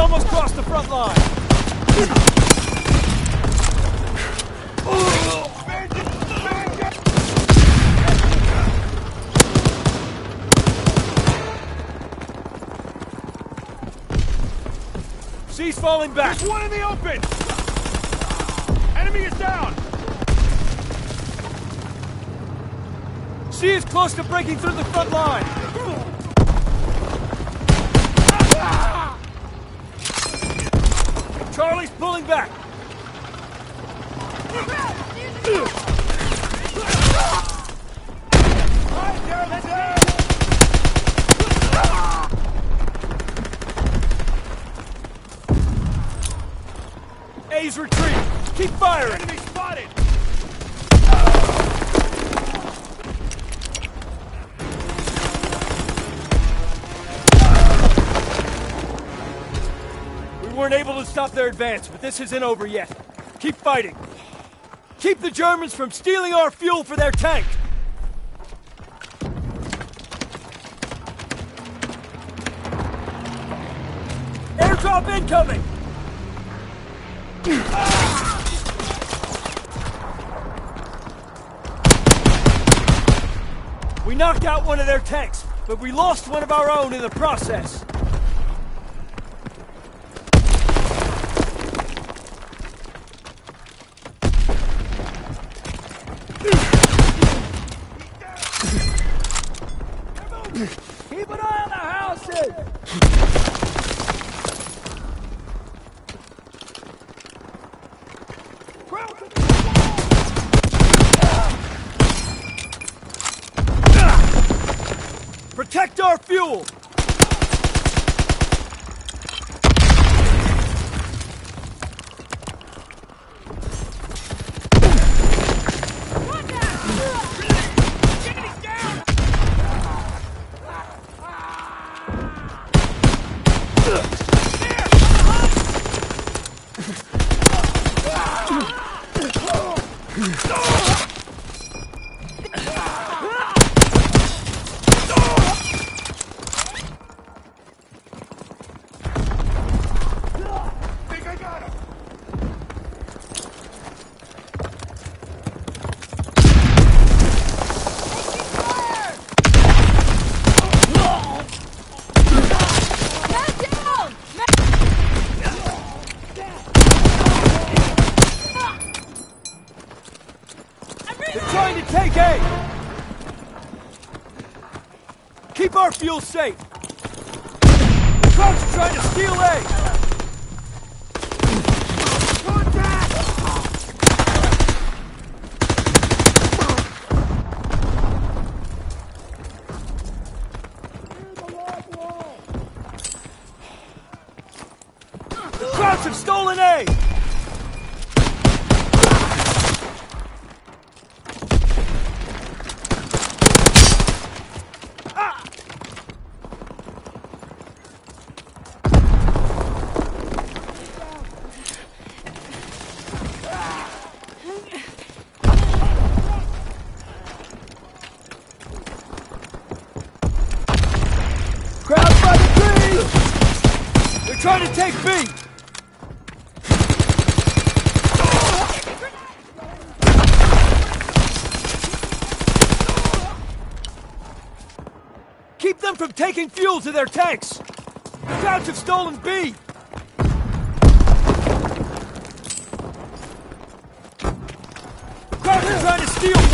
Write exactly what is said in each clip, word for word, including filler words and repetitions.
almost crossed the front line. C's falling back. There's one in the open! Enemy is down! C is close to breaking through the front line. Charlie's pulling back. A's retreat. Keep firing. Enemy spotted! We weren't able to stop their advance, but this isn't over yet. Keep fighting. Keep the Germans from stealing our fuel for their tank. Airdrop incoming! We knocked out one of their tanks, but we lost one of our own in the process. Keep an eye on the houses! Protect our fuel! Take A! Keep our fuel safe! The Krauts are trying to steal A! Contact! The Krauts have stolen A! Crowd by the trees! They're trying to take B! Keep them from taking fuel to their tanks! The Krauts have stolen B! The Krauts are trying to steal B!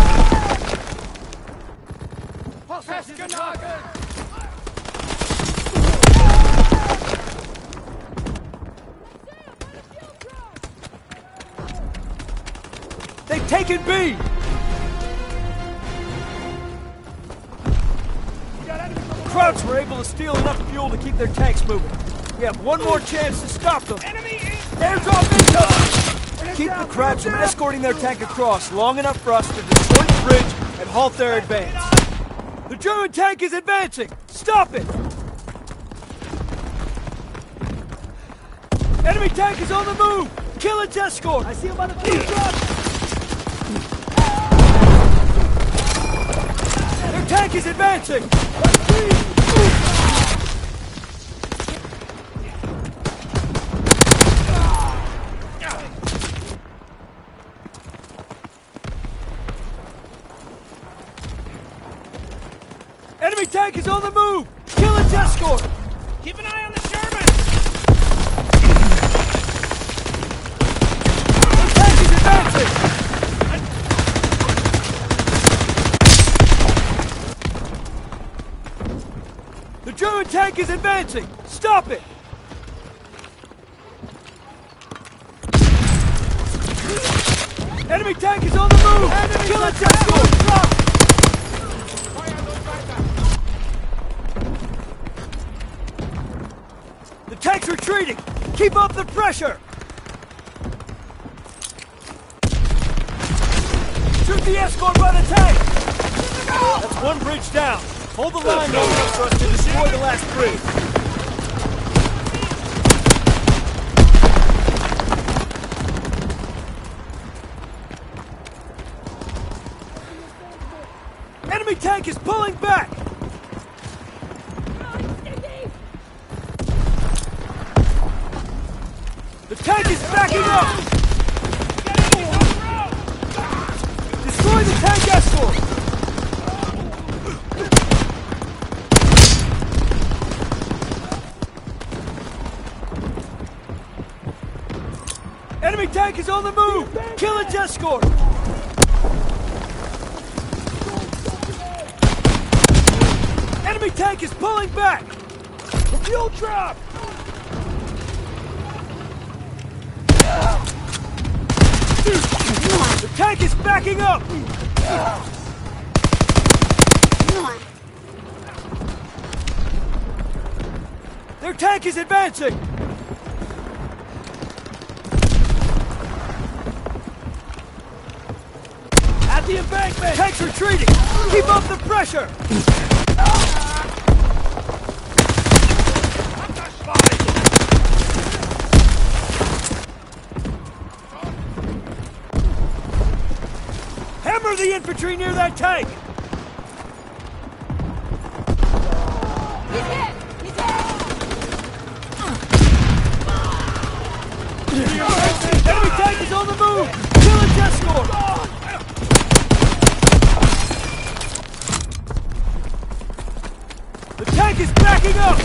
They've taken B! Krauts were able to steal enough fuel to keep their tanks moving. We have one more chance to stop them. Enemy is... Airdrop incoming! Keep the Krauts from escorting their tank across long enough for us to destroy the bridge and halt their advance. The German tank is advancing! Stop it! Enemy tank is on the move! Kill its escort! I see him on the fuel truck! Their tank is advancing! Enemy tank is on the move! Kill its escort! Keep an eye on the Sherman! The tank is advancing! The German tank is advancing! Stop it! Enemy tank is on the move! Enemy Kill its escort! Stop! The tank's retreating! Keep up the pressure! Shoot the escort by the tank! That's one bridge down. Hold the line long enough for us to destroy the last bridge. Enemy tank is pulling back! The tank is backing up! Destroy the tank escort! Enemy tank is on the move! Kill its escort! Enemy tank is pulling back! The fuel trap! The tank is backing up! Their tank is advancing! At the embankment! Tank's retreating! Keep up the pressure! Hammer the infantry near that tank! He's hit! He's hit! Enemy tank is on the move! Kill its escort! The tank is backing up!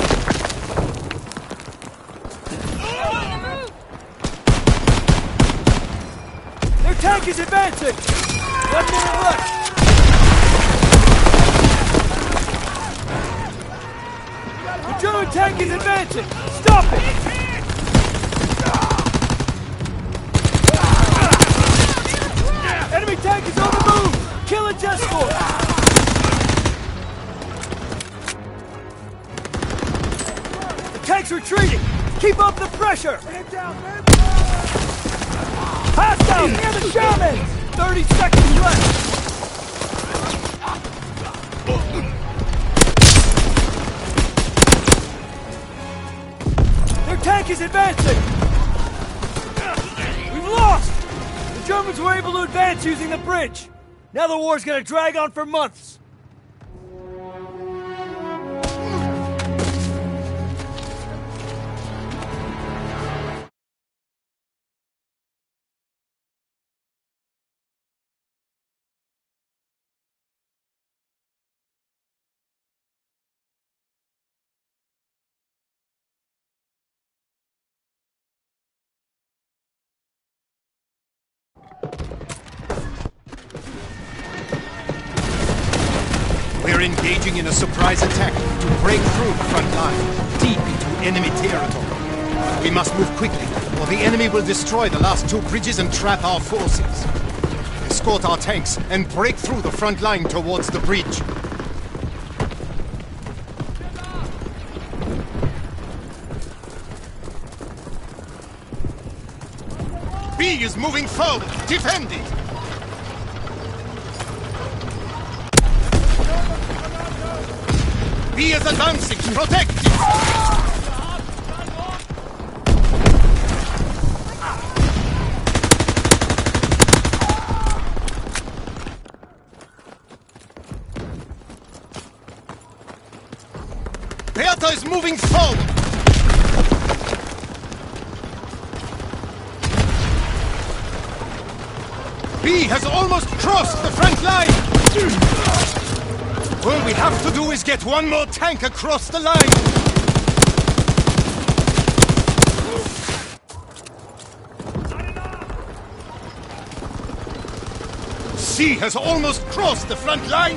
Their tank is advancing! One minute left! The German tank is advancing! Stop it! Enemy tank is on the move! Kill its escort! The tank's retreating! Keep up the pressure! Hostiles near the Shermans! thirty seconds left! Their tank is advancing! We've lost! The Germans were able to advance using the bridge! Now the war's gonna drag on for months! We're engaging in a surprise attack to break through the front line, deep into enemy territory. We must move quickly, or the enemy will destroy the last two bridges and trap our forces. Escort our tanks and break through the front line towards the bridge. B is moving forward. Defend it! B is advancing! Protect it! Bertha is moving forward! B has almost crossed the front line! We'll All we have to do is get one more tank across the line! C has almost crossed the front line!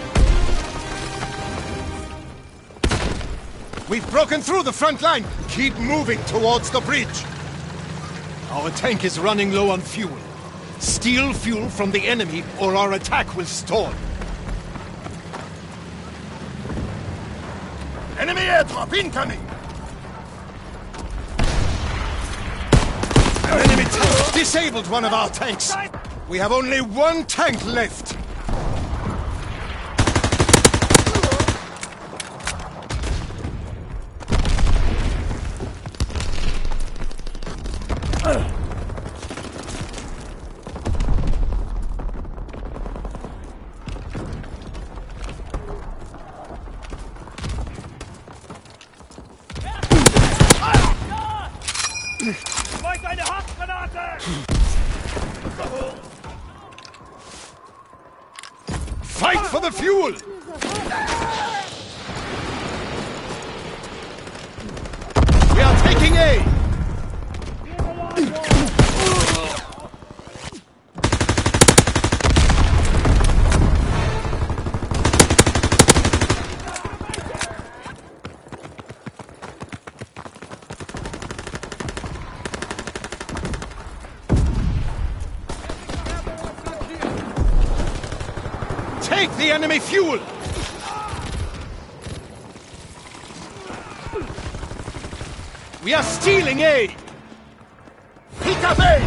We've broken through the front line! Keep moving towards the bridge! Our tank is running low on fuel. Steal fuel from the enemy, or our attack will stall. Enemy airdrop incoming! An enemy tank disabled one of our tanks! We have only one tank left! Schmeiß eine Haftgranate! Fight for the fuel! We are taking A! Take the enemy fuel! We are stealing A! Pick up A!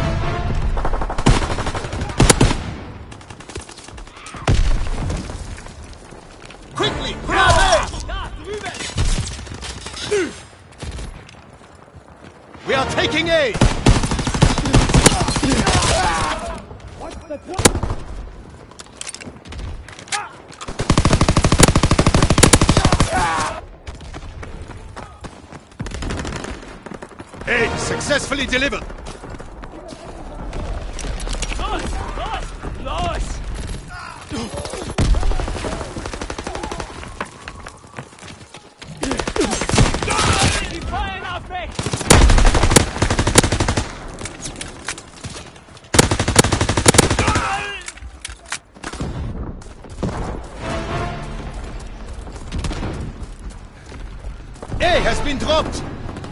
Quickly, grab A! We are taking A! A successfully delivered. Los! Los! Los! Die fallen auf mich! A has been dropped.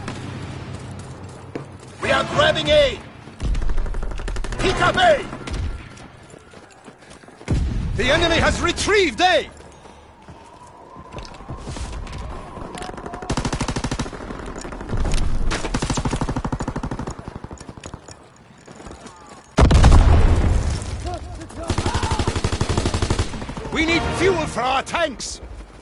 We are grabbing A! Pick up A! The enemy has retrieved A! We need fuel for our tanks!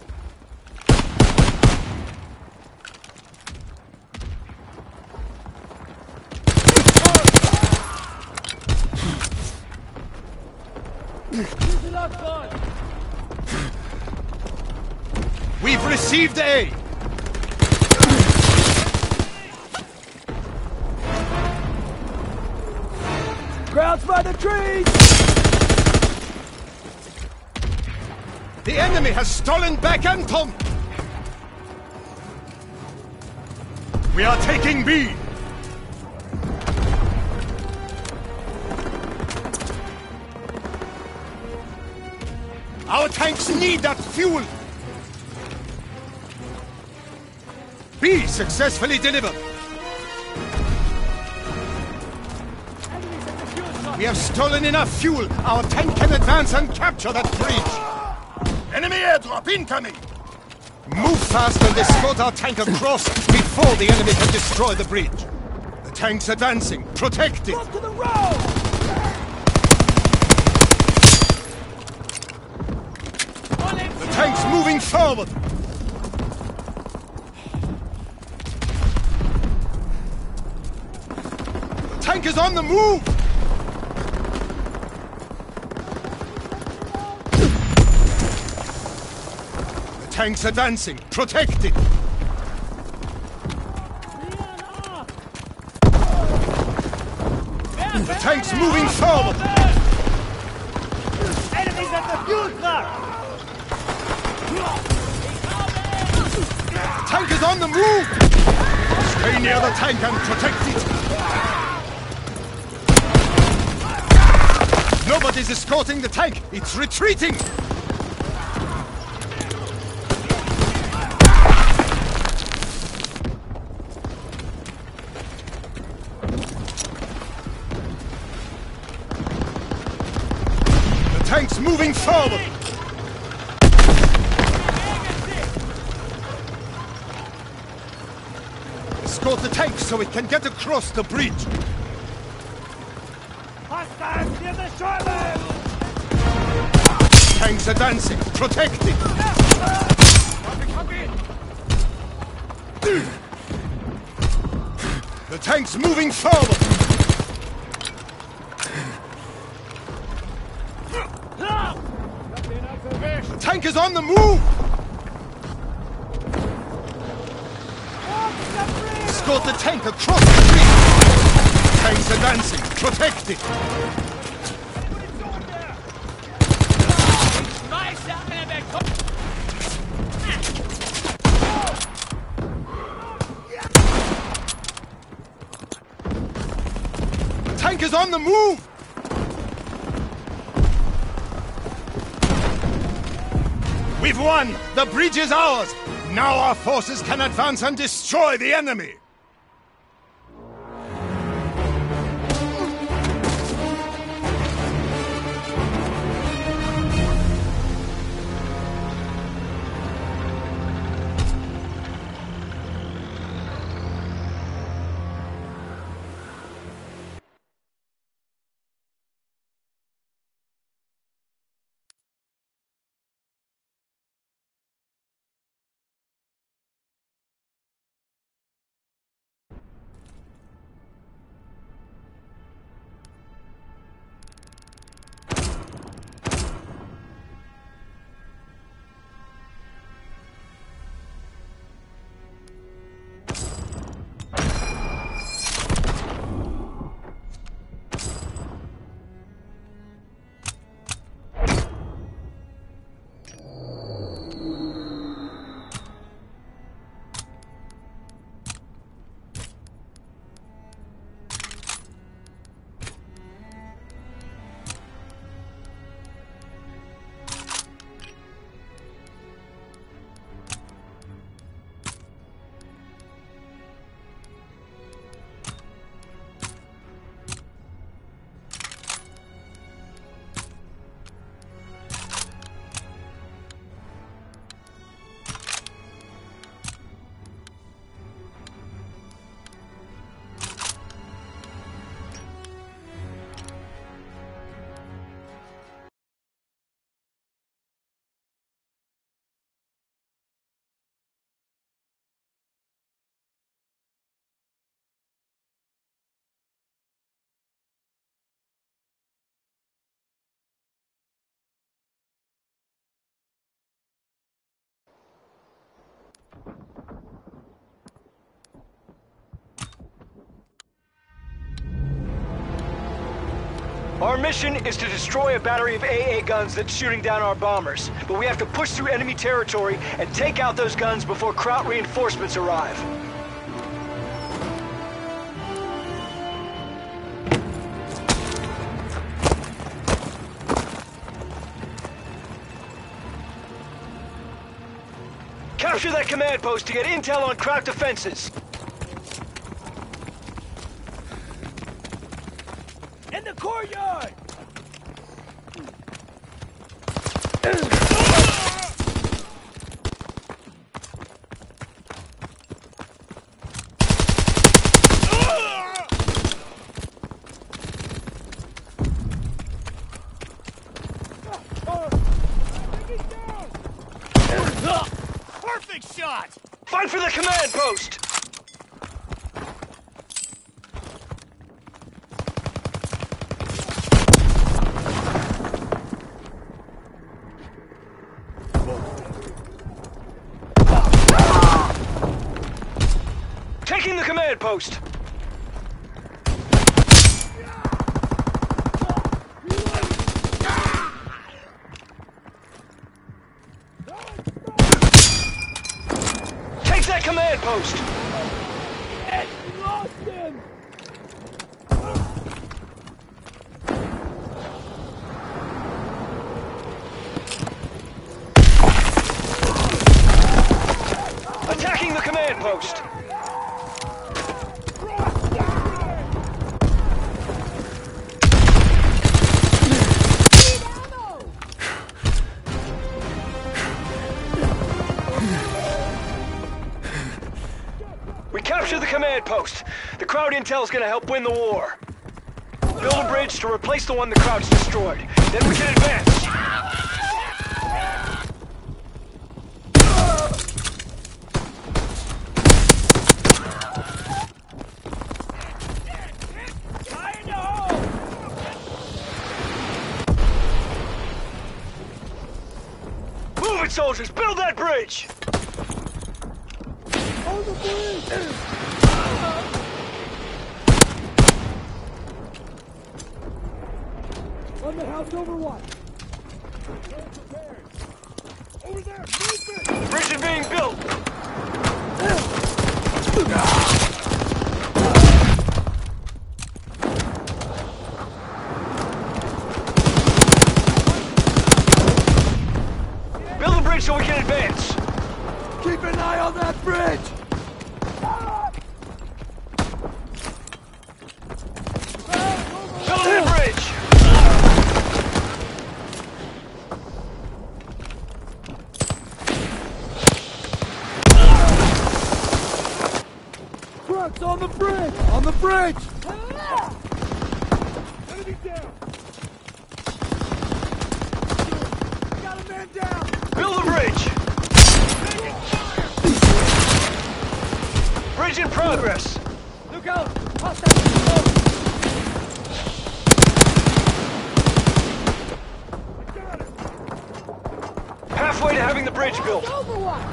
We've received A! Crowds by the trees! The enemy has stolen back Anton! We are taking B! Our tanks need that fuel! B successfully delivered! We have stolen enough fuel! Our tank can advance and capture that bridge! Enemy airdrop incoming! Move fast and escort our tank across before the enemy can destroy the bridge! The tank's advancing! Protect it! Look to the road! The tank's moving forward! The tank is on the move! The tank's advancing! Protect it! The tank's moving forward! Enemies at the fuel truck! move! Stay near the tank and protect it! Nobody's escorting the tank! It's retreating! The tank's moving forward! Escort the tank so it can get across the bridge! Hostiles near the shoreline! Tanks advancing! Protect it! Copy, copy! The tank's moving forward! The tank is on the move! Escort the tank across the bridge! Tanks advancing! Protect it! The tank is on the move! We've won! The bridge is ours! Now our forces can advance and destroy the enemy! Our mission is to destroy a battery of A A guns that's shooting down our bombers. But we have to push through enemy territory and take out those guns before Kraut reinforcements arrive. Capture that command post to get intel on Kraut defenses. In the courtyard! Perfect shot! Fight for the command post! Taking the command post! Take that command post! We lost him! Attacking the command post! We captured the command post. The crowd intel's gonna help win the war. Build a bridge to replace the one the crowd's destroyed. Then we can advance. Move it, soldiers! Build that bridge! On the bridge! On the house overwatch! Over there! Move there! Bridge is being built! Build a bridge so we can advance! Keep an eye on that bridge! Building a bridge! Trucks on the bridge! On the bridge! Enemy down! Got a man down! Build a bridge! Bridge in progress! Look out! Hostile! Halfway to having the bridge built. Overwatch!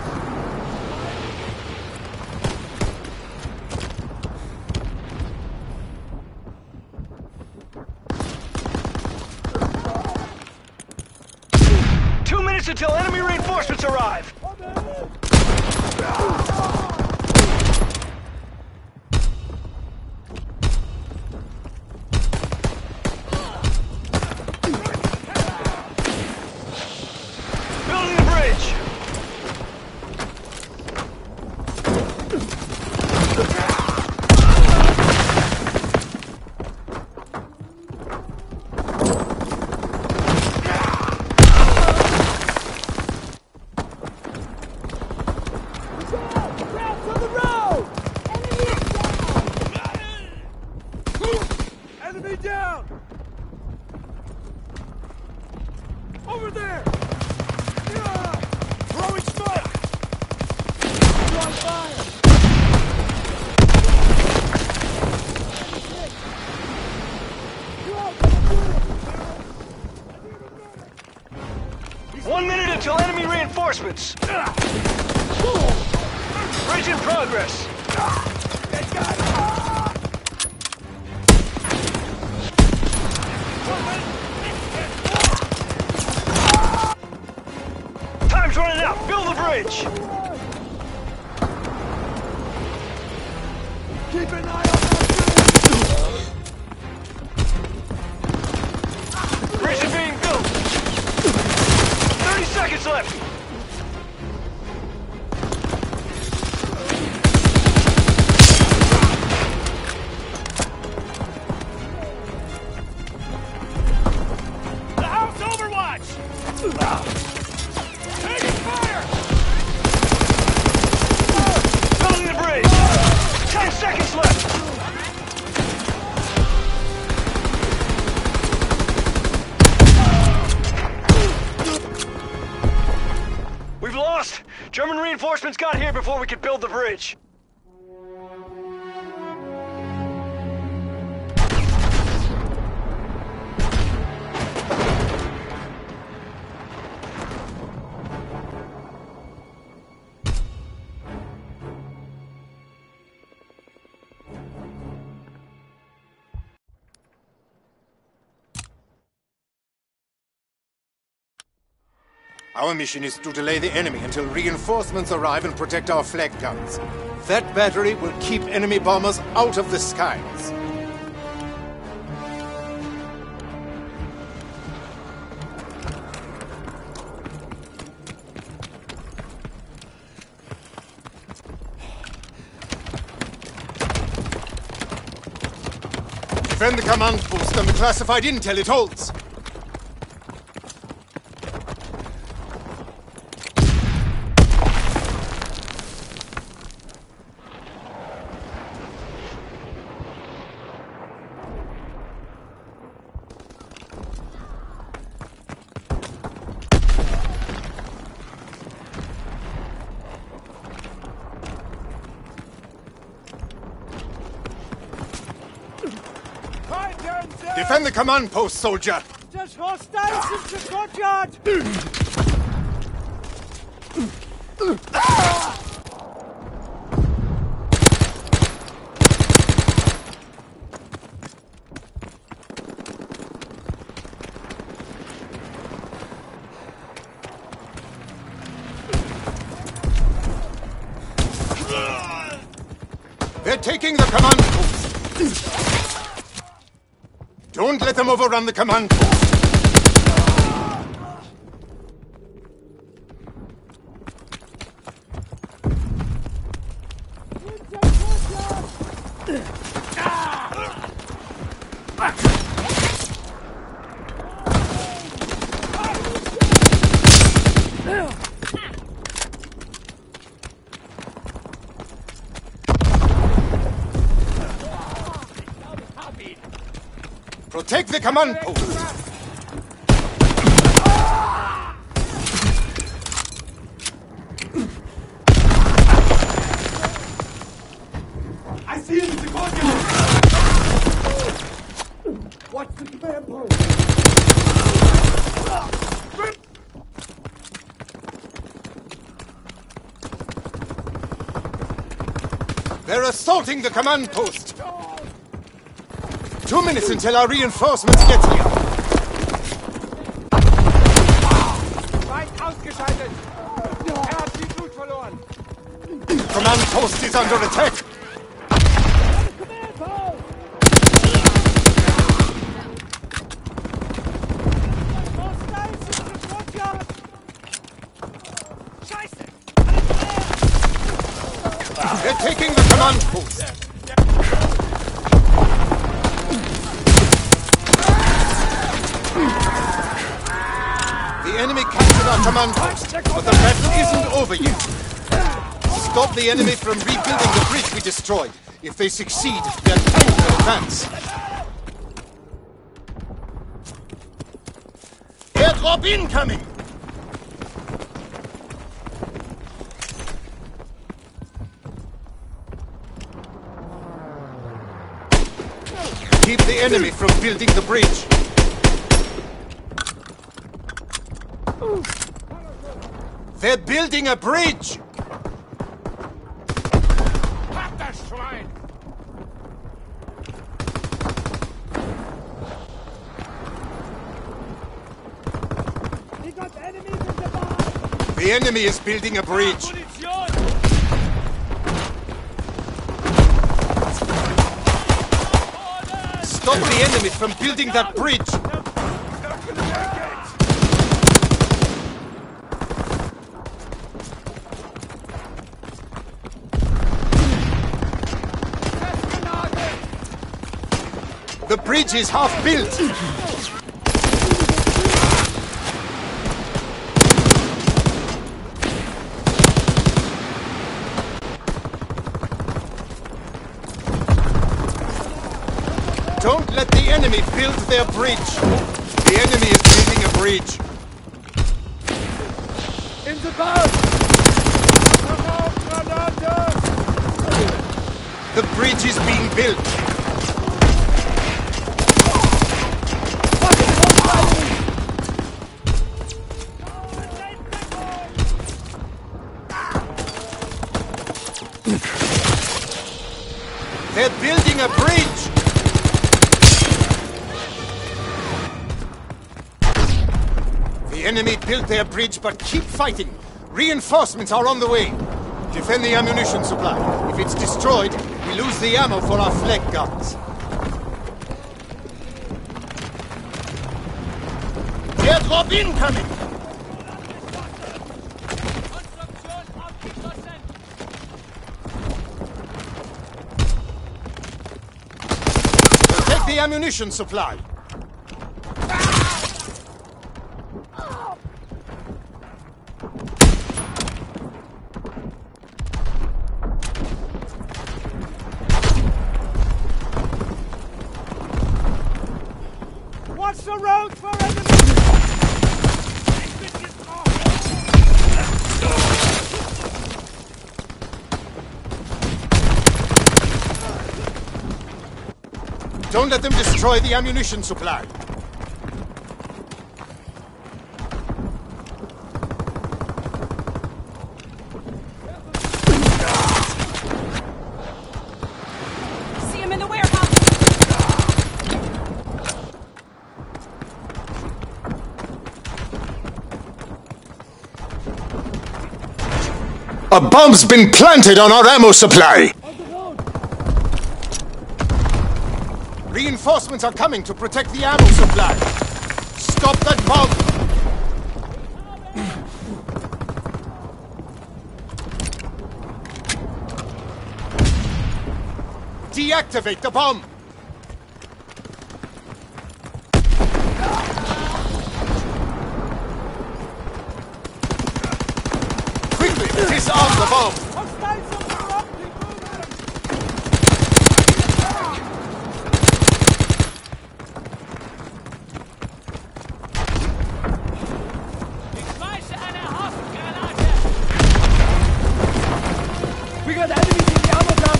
Two minutes until enemy reinforcements arrive. Building the bridge. Rats on the road! Enemy down! Over there! Yeah! Throwing smoke! Throwing fire! One minute until enemy reinforcements. Bridge in progress. Time's running out. Build the bridge. Keep an eye on that bridge! Bridge is being built. Thirty seconds left. The house overwatch! Taking fire! Building the bridge. Ten seconds left. We've lost. German reinforcements got here before we could build the bridge. Our mission is to delay the enemy until reinforcements arrive and protect our flag guns. That battery will keep enemy bombers out of the skies. Defend the command post and the classified intel it holds. Defend the command post, soldier! There's hostiles in the courtyard! They're taking the command post! Don't let them overrun the command post! Protect the command post! I see him in the courtyard! What's the command post? They're assaulting the command post! Two minutes until our reinforcements get here! Weit ausgeschaltet! Er hat viel Blut verloren! Command post is under attack! They're taking the command post! The enemy captured our command post, but the battle isn't over yet. Stop the enemy from rebuilding the bridge we destroyed. If they succeed, their tank will advance. Airdrop incoming! Keep the enemy from building the bridge. They're building a bridge! Hab das Schwein! We got enemies in the bar! The enemy is building a bridge. Stop the enemy from building that bridge! The bridge is half built! Don't let the enemy build their bridge! The enemy is building a bridge! In the boat! The bridge is being built! They're building a bridge! The The enemy built their bridge, but keep fighting. Reinforcements are on the way. Defend the ammunition supply. If it's destroyed, we lose the ammo for our flag guns. Airdrop incoming! Protect the ammunition supply. Watch the road for enemies! Don't let them destroy the ammunition supply. See him in the warehouse. A bomb's been planted on our ammo supply! Reinforcements are coming to protect the ammo supply! Stop that bomb! Deactivate the bomb! Quickly, disarm the bomb! We got enemies in the ammo dump!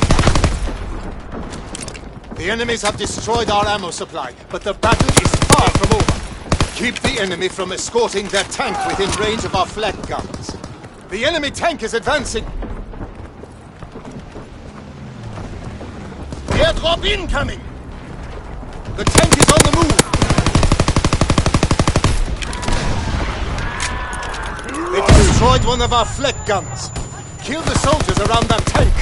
The enemies have destroyed our ammo supply, but the battle is far from over. Keep the enemy from escorting their tank within range of our flag guns. The enemy tank is advancing! Airdrop incoming! The tank is on the move! They destroyed one of our flag guns! Kill the soldiers around that tank!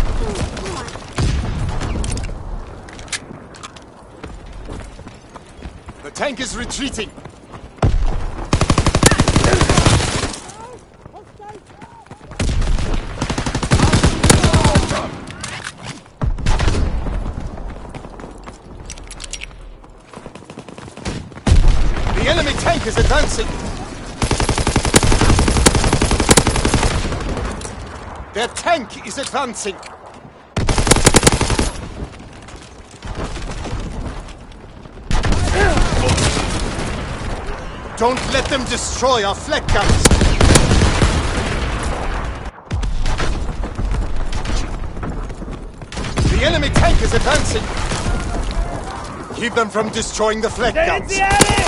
The tank is retreating! The enemy tank is advancing! Their tank is advancing! Don't let them destroy our flag guns! The enemy tank is advancing! Keep them from destroying the flag guns! The alley!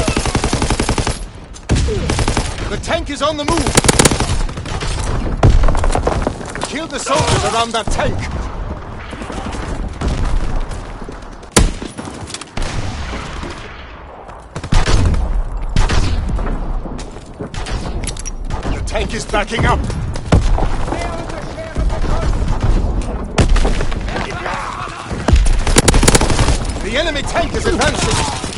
The tank is on the move! Kill the soldiers around that tank! The tank is backing up! The enemy tank is advancing!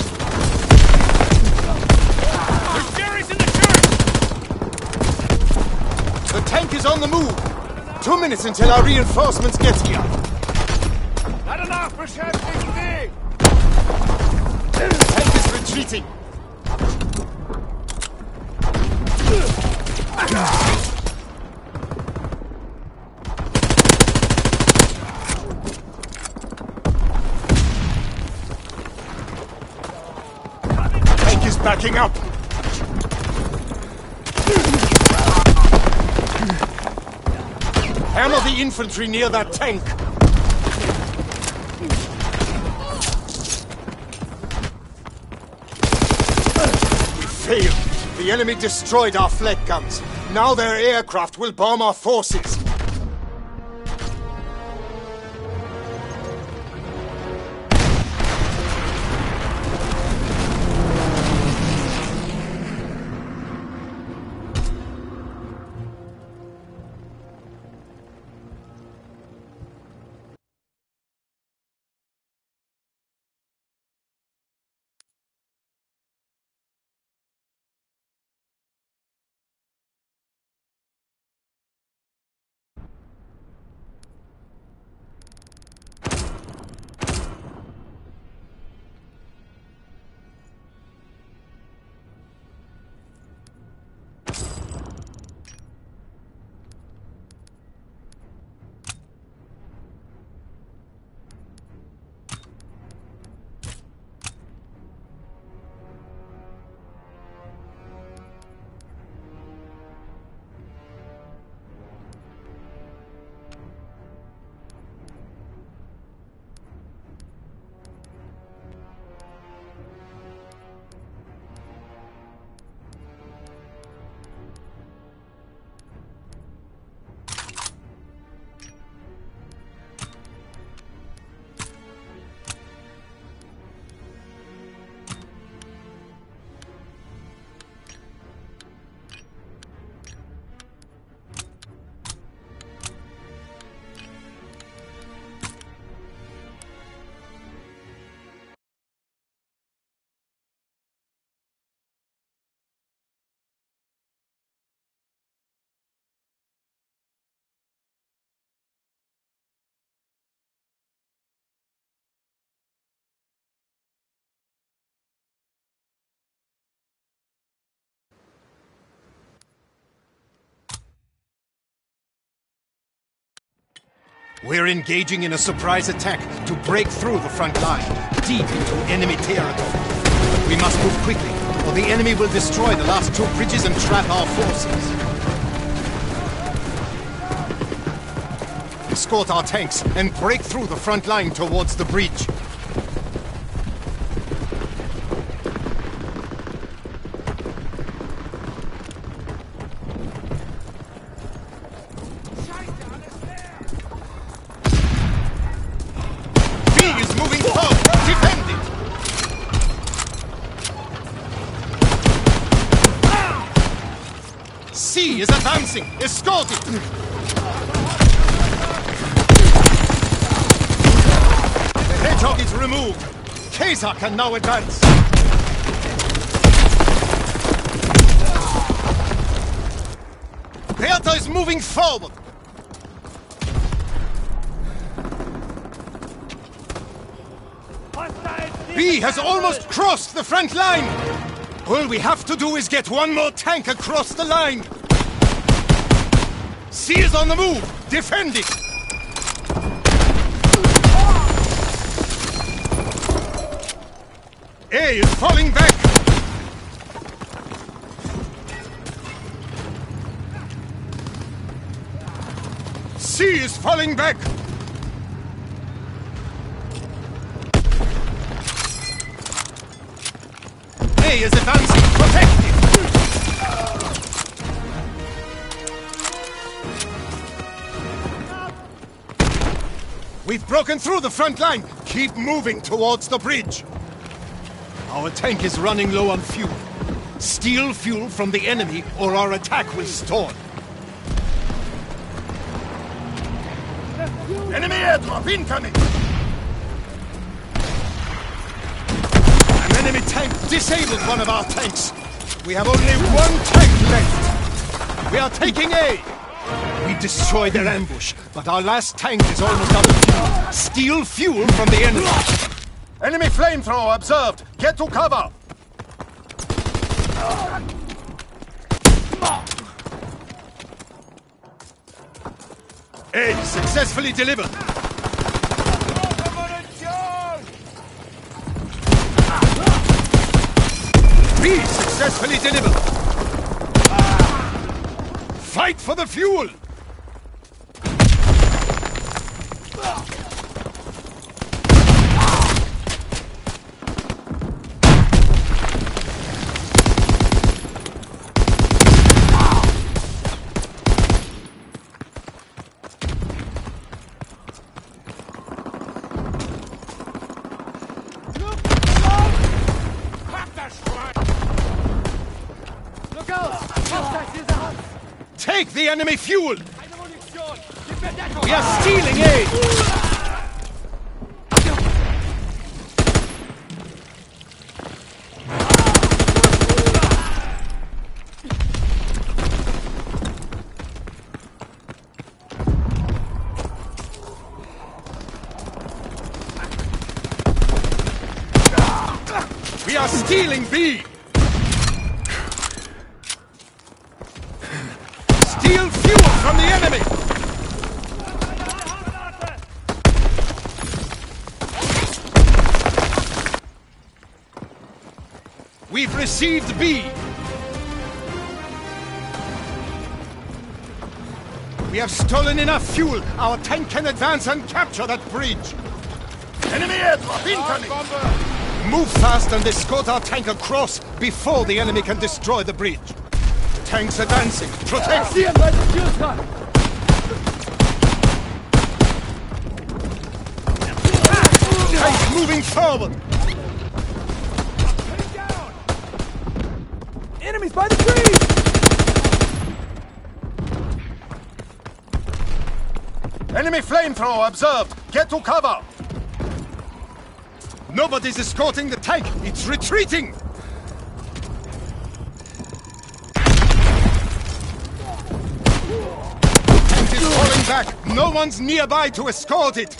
There's Jerry's in the church! The tank is on the move! Two minutes until our reinforcements get here! Not enough for Champagne! The tank is retreating! The tank is backing up! Hammer the infantry near that tank! We failed! The enemy destroyed our flag guns. Now their aircraft will bomb our forces. We're engaging in a surprise attack to break through the front line, deep into enemy territory. We must move quickly, or the enemy will destroy the last two bridges and trap our forces. Escort our tanks and break through the front line towards the bridge. C is advancing! Escort it! The hedgehog is removed! Caesar can now advance! Bertha is moving forward! B has almost crossed the front line! All we have to do is get one more tank across the line! C is on the move! Defend it! A is falling back! C is falling back! A is advancing! Protect it! We've broken through the front line! Keep moving towards the bridge! Our tank is running low on fuel. Steal fuel from the enemy, or our attack will stall. Enemy airdrop incoming! An enemy tank disabled one of our tanks! We have only one tank left! We are taking A! We destroyed their ambush, but our last tank is almost out of fuel. Steal fuel from the enemy! Enemy flamethrower observed! Get to cover! A successfully delivered! B successfully delivered! Fight for the fuel! Take the enemy fuel! We are stealing A! We are stealing B! Steal fuel from the enemy! We've received B! We have stolen enough fuel! Our tank can advance and capture that bridge! Enemy airdrop incoming! Move fast and escort our tank across before the enemy can destroy the bridge! Tanks advancing! Protect! See him by the fuel truck! Tanks moving forward! Enemies by the trees! Enemy flamethrower observed! Get to cover! Nobody's escorting the tank! It's retreating! Tank is falling back! No one's nearby to escort it!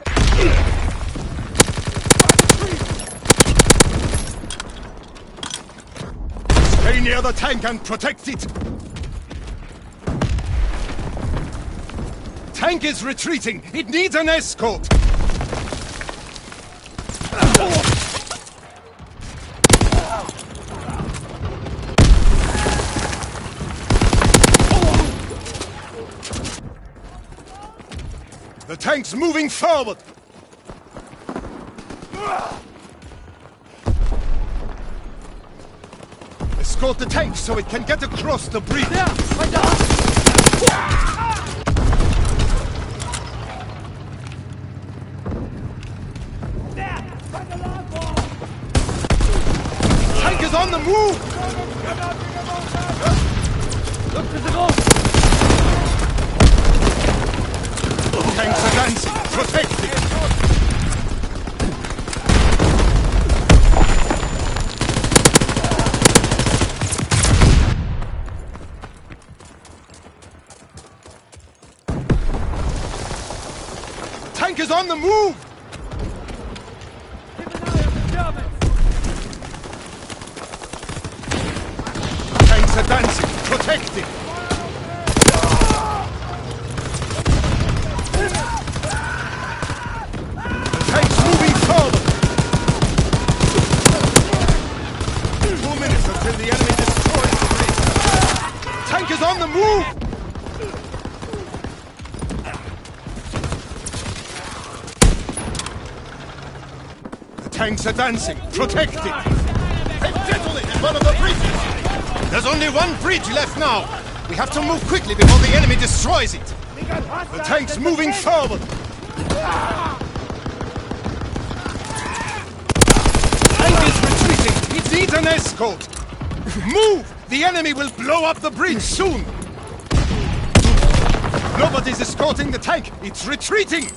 Stay near the tank and protect it! tank is retreating. It needs an escort. The tank's moving forward. Escort the tank so it can get across the bridge. Tank is on the move! Tanks advancing, protecting! Tank is on the move! Tanks advancing, protecting! The tank's moving forward! Two minutes until the enemy destroys the bridge! Tank is on the move! Tanks advancing, protecting! They've detonated one of the bridges! There's only one bridge left now! We have to move quickly before the enemy destroys it! The tank's moving forward! Tank is retreating! It needs an escort! Move! The enemy will blow up the bridge soon! Nobody's escorting the tank! It's retreating!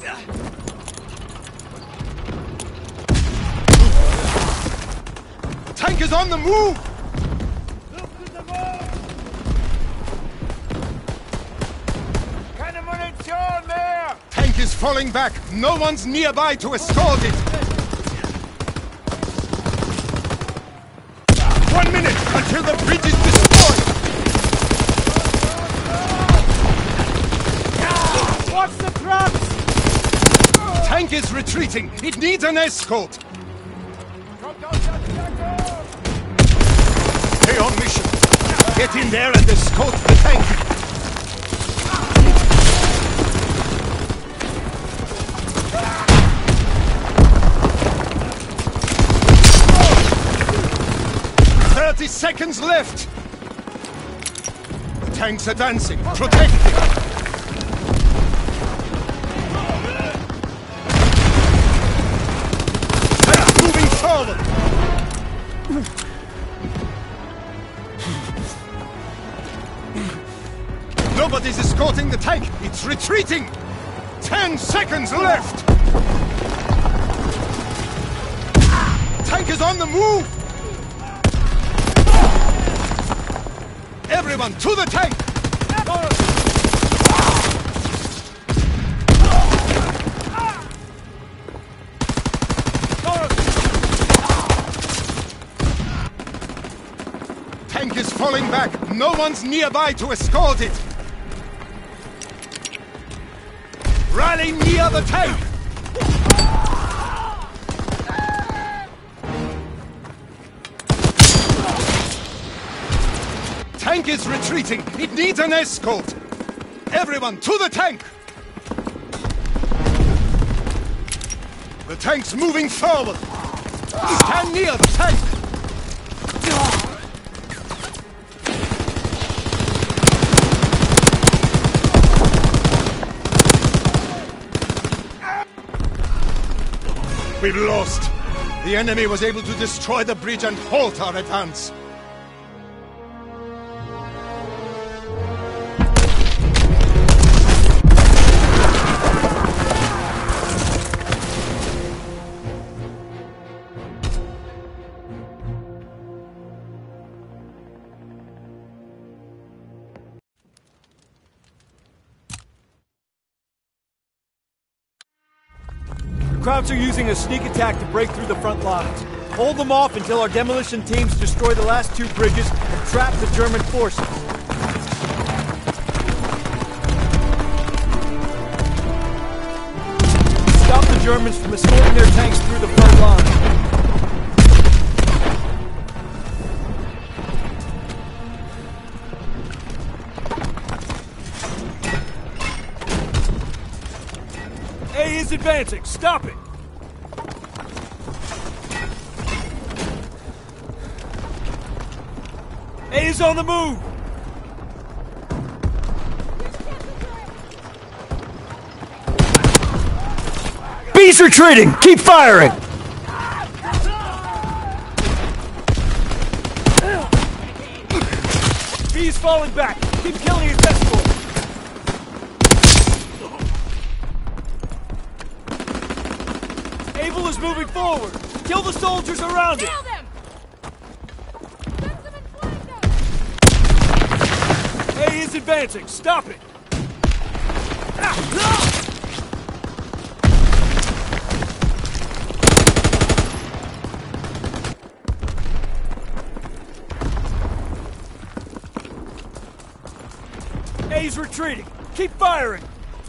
Tank is on the move! Tank is falling back. No one's nearby to escort it. One minute until the bridge is destroyed. Watch the trucks! Tank is retreating. It needs an escort. Stay on mission. Get in there and escort the tank. Thirty seconds left. The tank's advancing. Protecting. Tank moving forward. Nobody's escorting the tank! It's retreating! Ten seconds left! Tank is on the move! Everyone, to the tank! Tank is falling back! No one's nearby to escort it! Rally near the tank! Tank is retreating! It needs an escort! Everyone, to the tank! The tank's moving forward! Stand near the tank! We've lost! The enemy was able to destroy the bridge and halt our advance. Krauts are using a sneak attack to break through the front lines. Hold them off until our demolition teams destroy the last two bridges and trap the German forces. Germans from escorting their tanks through the front line. A is advancing. Stop it! A is on the move! B's retreating! Keep firing! B's falling back! Keep killing his escort! Able is moving forward! Kill the soldiers around it! Kill them! A is advancing! Stop it! A's retreating! Keep firing!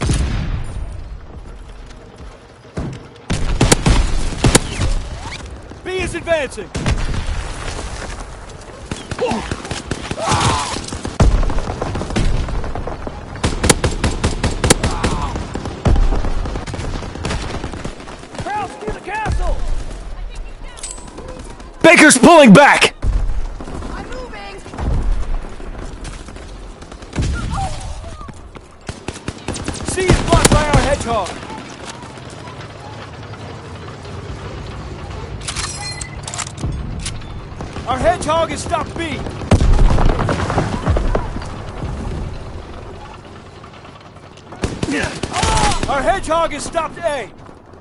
B is advancing! Baker's pulling back! I'm moving! C is blocked by our hedgehog! Our hedgehog has stopped B! Our hedgehog has stopped A!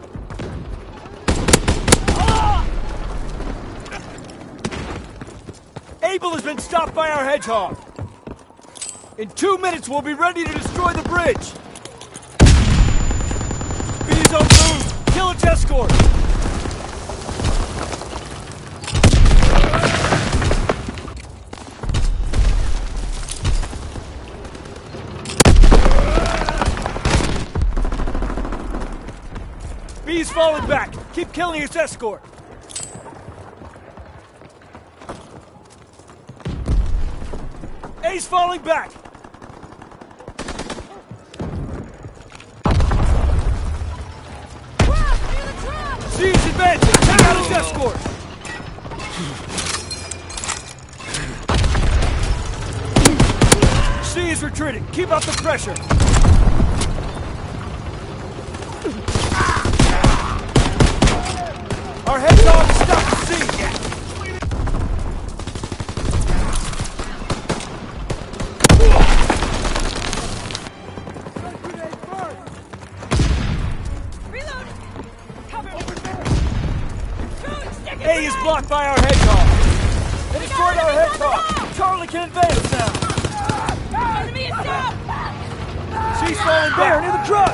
Able has been stopped by our hedgehog. In two minutes, we'll be ready to destroy the bridge. B is on move. Kill its escort. B's falling back. Keep killing its escort. A's falling back! C is advancing! Take out his escort! C is retreating! Keep up the pressure! Our hedgehog is stopping C! A is blocked by our hedgehog. They destroyed our hedgehog. Charlie can advance now. Enemy is down! C's falling there near the truck.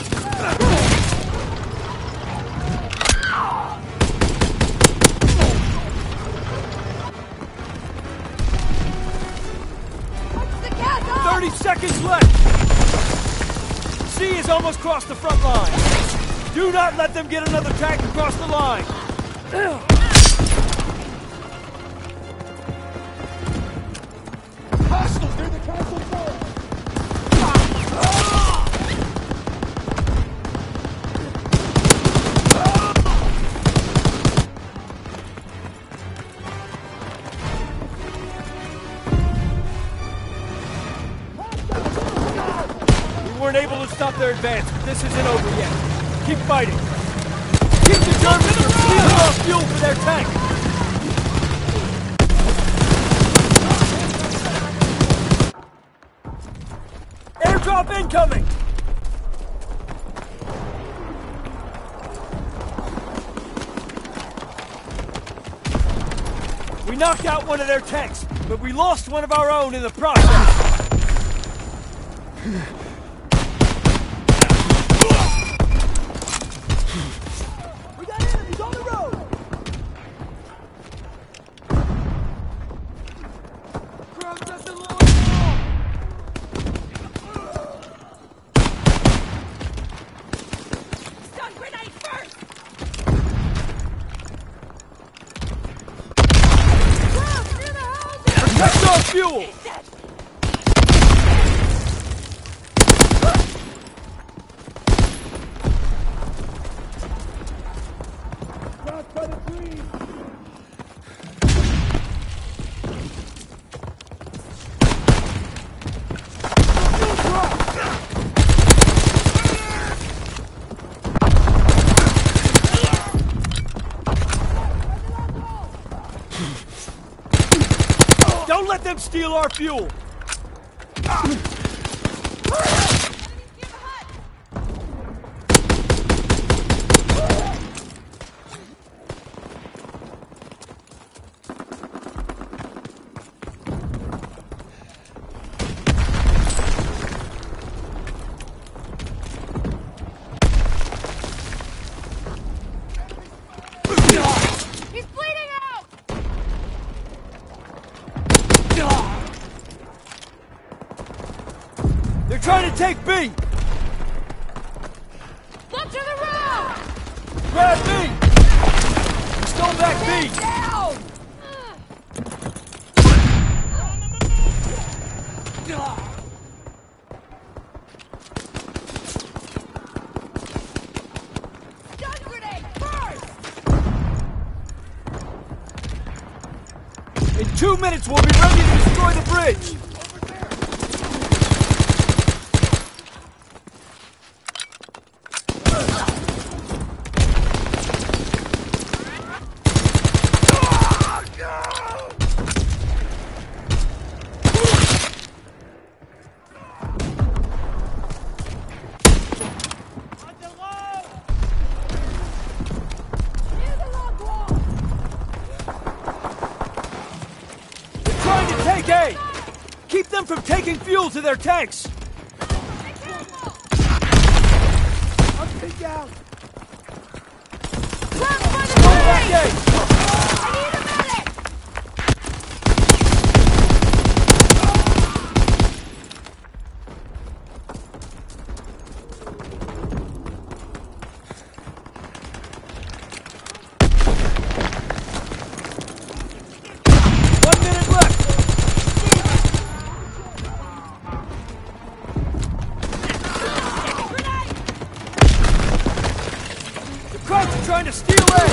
Thirty seconds left. C is almost crossed the front line. Do not let them get another tank across the line. Hostiles near the castle wall! We weren't able to stop their advance, but this isn't over yet. Keep fighting. Keep the Germans from stealing off fuel for their tank. Airdrop incoming! We knocked out one of their tanks, but we lost one of our own in the process. We got enemies on the road! Crowd doesn't lower the wall! Stun grenade first! fuel! Don't let them steal our fuel! He's bleeding out! They're trying to take B! Look to the road! Grab B! We stole back B! Down! Stun grenade first! In two minutes, we'll be ready to destroy the bridge! Near the log wall! Trying to take A! Keep them from taking fuel to their tanks! I'm pinned down. Grab by the Stole back tree! A! I need a medic! One minute left! Grenade! The Krauts are trying to steal A!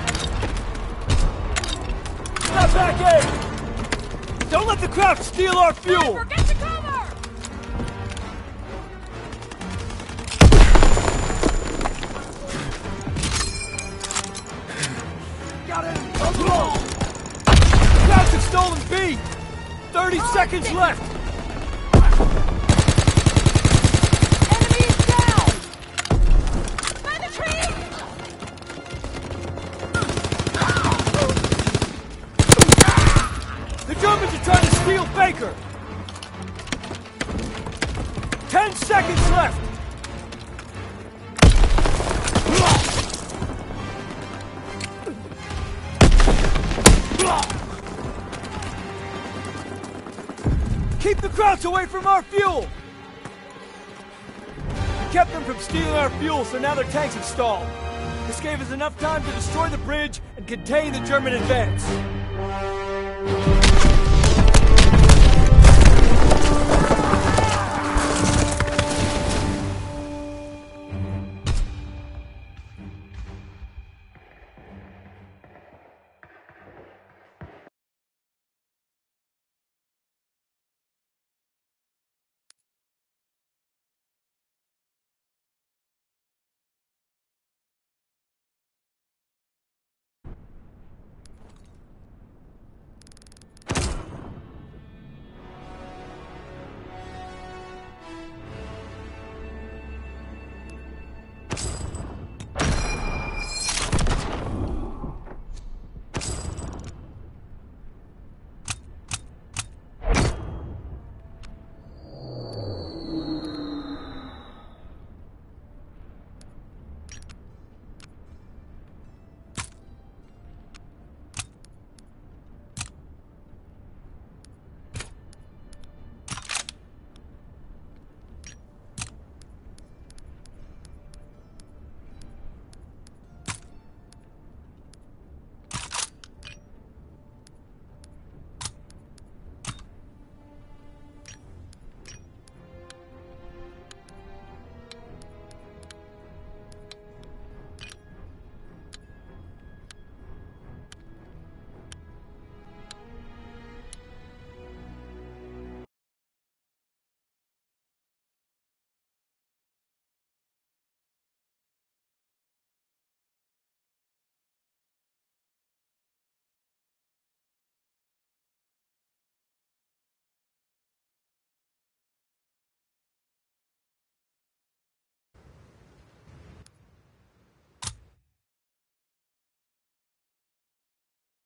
Stop back A! Don't let the Krauts steal our fuel! Sniper, get to cover! Got it! Krauts have stolen B! Thirty seconds left! Enemy is down! By the tree! The Germans are trying to steal Baker! Ten seconds left! Keep the Krauts away from our fuel! We kept them from stealing our fuel, so now their tanks have stalled. This gave us enough time to destroy the bridge and contain the German advance.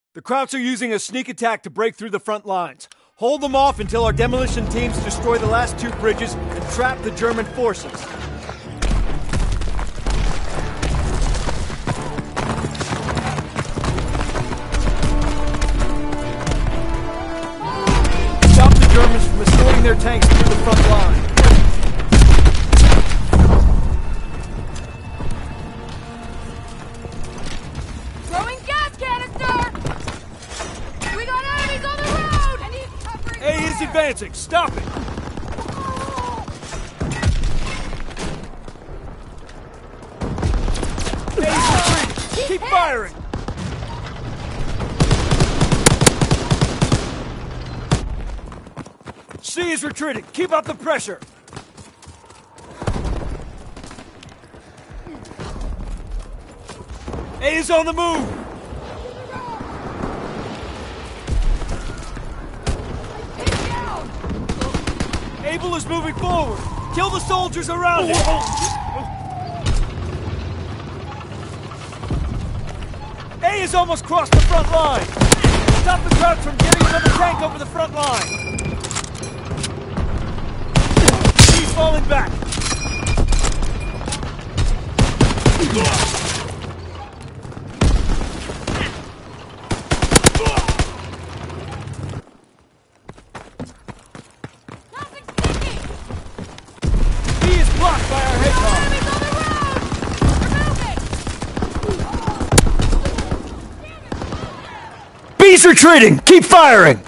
The Krauts are using a sneak attack to break through the front lines. Hold them off until our demolition teams destroy the last two bridges and trap the German forces. Stop the Germans from escorting their tanks through the front line. Throwing gas canister! We got enemies on the road! I need cover! A is advancing. Stop it! A is retreating. Keep firing! C is retreating. Keep up the pressure. A is on the move. Able is moving forward. Kill the soldiers around him. A is almost crossed the front line. Stop the Krauts from getting another tank over the front line. He's falling back. Blocked by our hedgehog. B's retreating! Keep firing!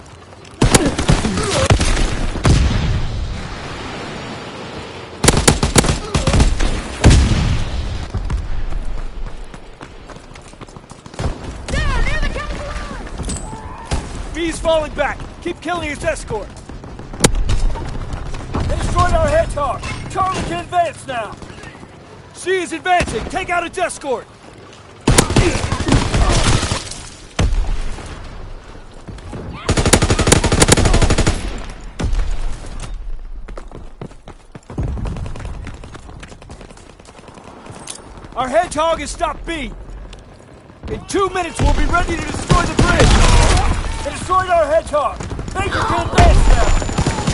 There, near the counter line! B's falling back. Keep killing his escort. They destroyed our hedgehog. Charlie can advance now. C is advancing. Take out its escort. Our hedgehog has stopped B. In two minutes, we'll be ready to destroy the bridge. They destroyed our hedgehog. Baker can advance now.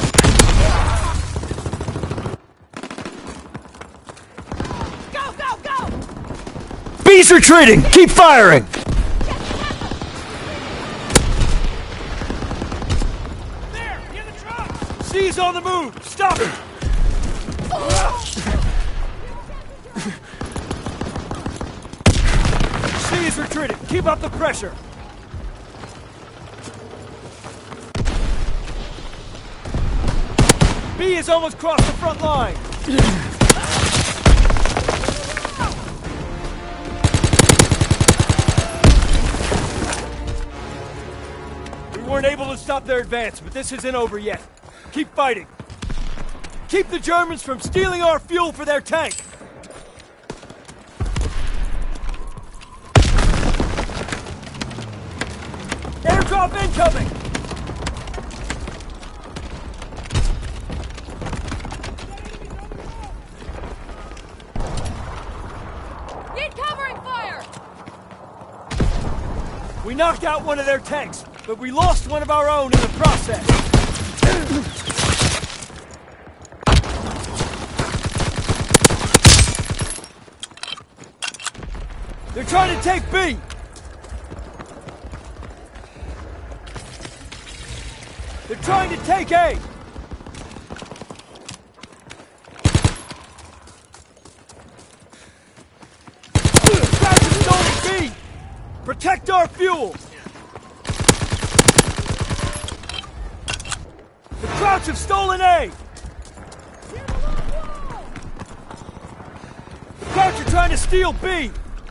B's retreating! Keep firing! There! Near the truck! C's on the move! Stop it! C is retreating! Keep up the pressure! B has almost crossed the front line! We weren't able to stop their advance, but this isn't over yet. Keep fighting. Keep the Germans from stealing our fuel for their tank. Airdrop incoming! Need covering fire! We knocked out one of their tanks, but we lost one of our own in the process. They're trying to take B! They're trying to take A! Krauts have stolen B! Protect our fuel! The Krauts have stolen A! The Krauts are trying to steal B!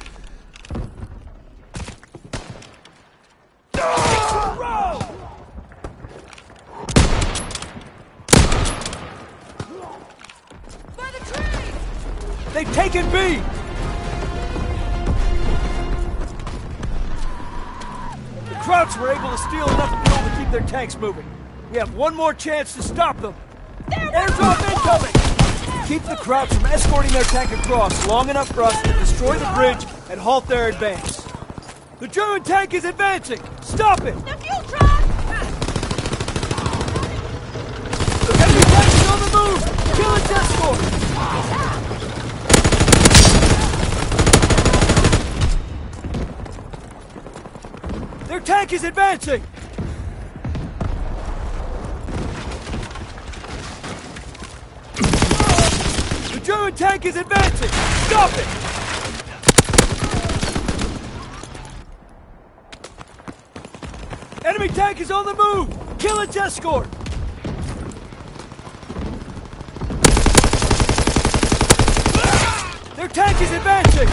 By the tree! They've taken B! The Krauts were able to steal enough fuel to keep their tanks moving. We have one more chance to stop them. Airdrop incoming! Keep the Krauts from escorting their tank across long enough for us to destroy the bridge and halt their advance. The German tank is advancing! Stop it! The fuel truck! Enemy tank is on the move! Kill its escort! Their tank is advancing! The German tank is advancing! Stop it! Enemy tank is on the move! Kill its escort! Their tank is advancing!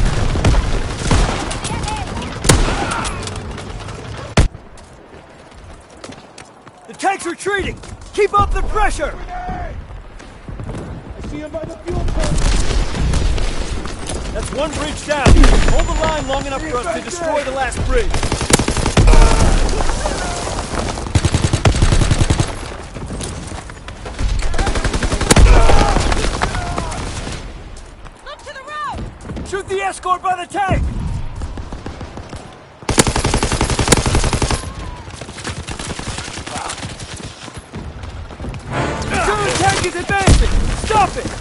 The tank's retreating! Keep up the pressure! I see him by the fuel pump. That's one bridge down. Hold the line long enough for us to destroy the last bridge. Look to the road! Shoot the escort by the tank! The German tank is advancing! Stop it!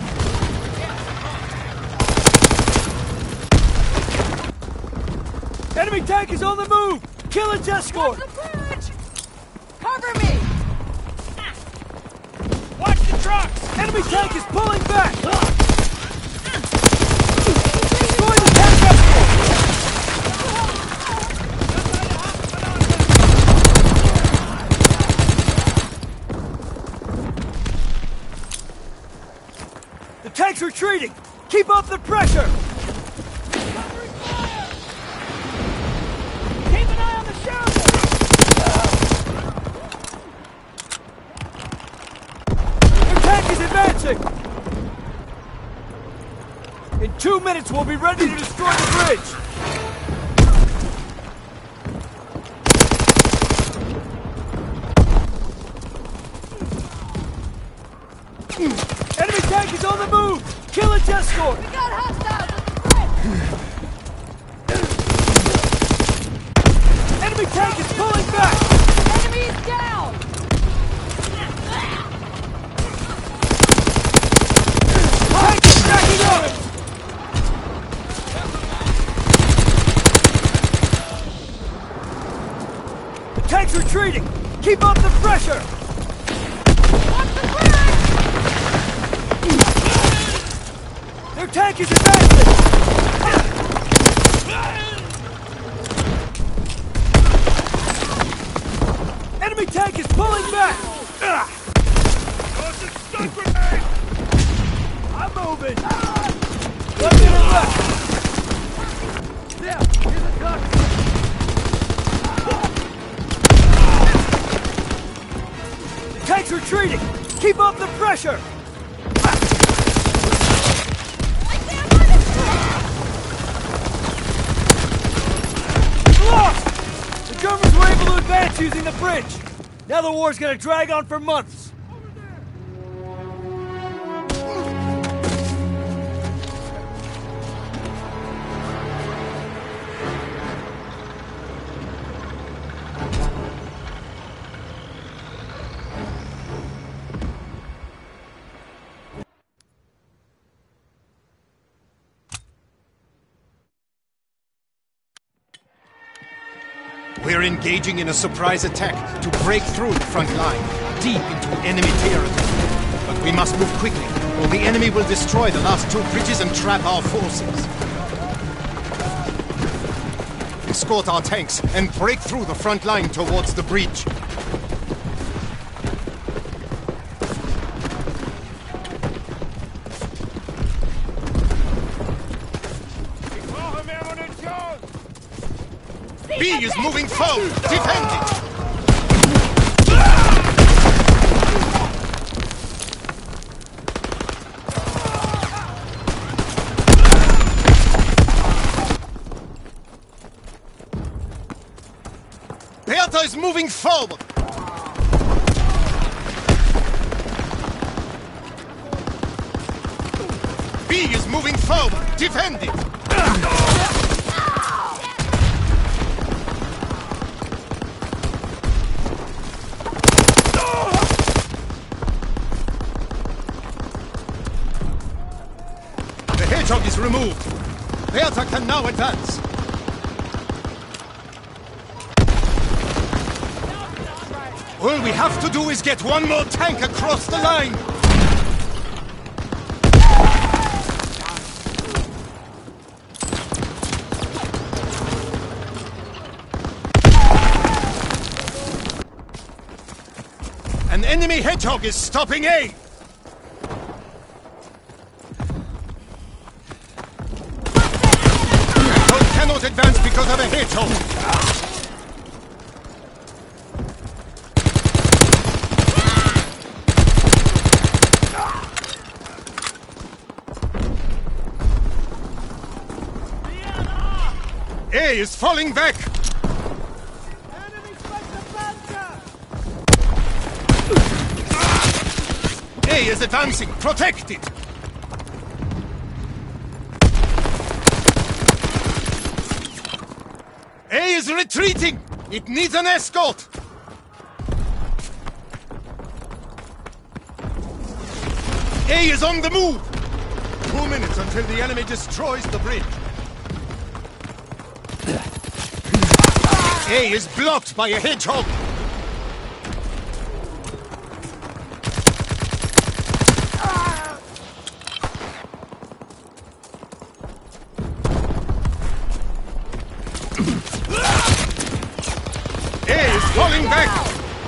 Enemy tank is on the move! Kill its escort! Watch the bridge! Cover me! Watch the trucks! Enemy tank is pulling back! Destroy the tank escort! The tank's retreating! Keep up the pressure! Keep an eye on the sheriff! Their tank is advancing! In two minutes, we'll be ready to destroy the bridge! Enemy tank is on the move! Kill its escort! We got hostiles at the bridge! Enemy tank is pulling back! Enemy is down! Tank is backing up! The tank's retreating! Keep up the pressure! Watch the bridge! Their tank is advancing! Enemy tank is pulling back! Toss it stuck with me! I'm moving! Left and left! There! Here's the truck! The tank's retreating! Keep up the pressure! Lost! The Germans were able to advance using the bridge! Now the war's gonna drag on for months! We're engaging in a surprise attack to break through the front line, deep into enemy territory. But we must move quickly, or the enemy will destroy the last two bridges and trap our forces. Escort our tanks and break through the front line towards the bridge. B is moving forward! Defend it! Bertha is moving forward! B is moving forward! Defend it! Hedgehog is removed. Bertha can now advance. All we have to do is get one more tank across the line. An enemy Hedgehog is stopping A. Hedgehog cannot advance because of a Hedgehog. A is falling back! A is advancing! Protect it! A is retreating! It needs an escort! A is on the move! Two minutes until the enemy destroys the bridge. A is blocked by a Hedgehog! A is falling back!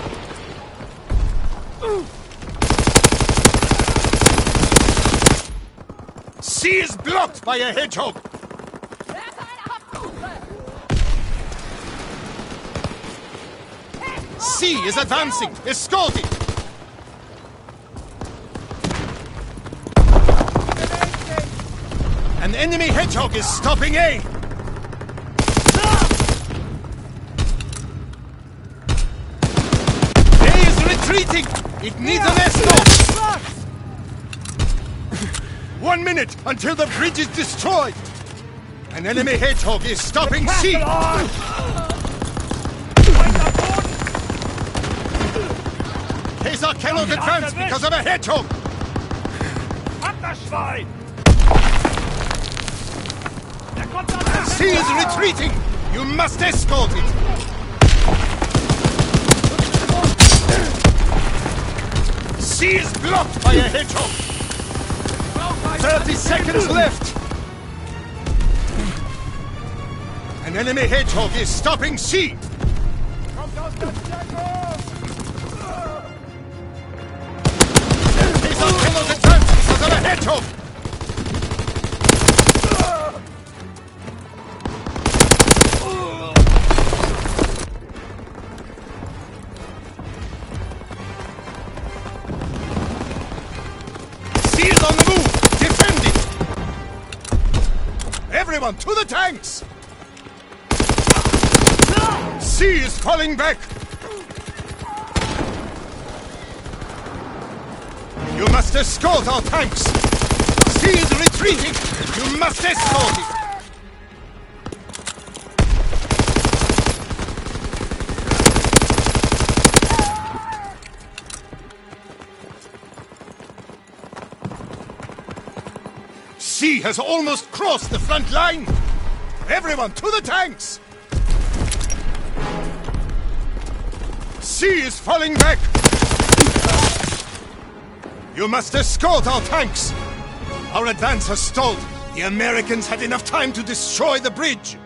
C is blocked by a Hedgehog! C is advancing! Escort it! An enemy Hedgehog is stopping A! A is retreating! It needs an escort! One minute until the bridge is destroyed! An enemy Hedgehog is stopping C! Caesar cannot advance because of a Hedgehog! C is retreating! You must escort it! C is blocked by a Hedgehog! Thirty seconds left! An enemy Hedgehog is stopping C! Cannot advance because of a Hedgehog! C is on the move! Defend it! Everyone, to the tanks! C is falling back! You must escort our tanks! C is retreating! You must escort it! C has almost crossed the front line! Everyone, to the tanks! C is falling back! You must escort our tanks! Our advance has stalled. The Americans had enough time to destroy the bridge.